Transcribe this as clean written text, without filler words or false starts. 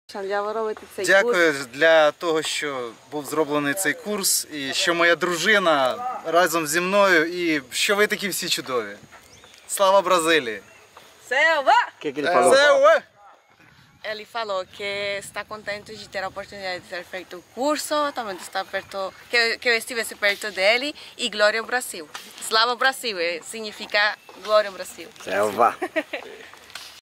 Дякую для того, що був зроблений цей курс, і що моя дружина разом зі мною, і що ви такі всі чудові. Слава Бразилії! Selva! Selva! Ele falou que está contente de ter a oportunidade de ter feito o curso, também de estar perto, que eu estivesse perto dele, e Glória ao Brasil. Slava Brasil, significa Glória ao Brasil. Selva.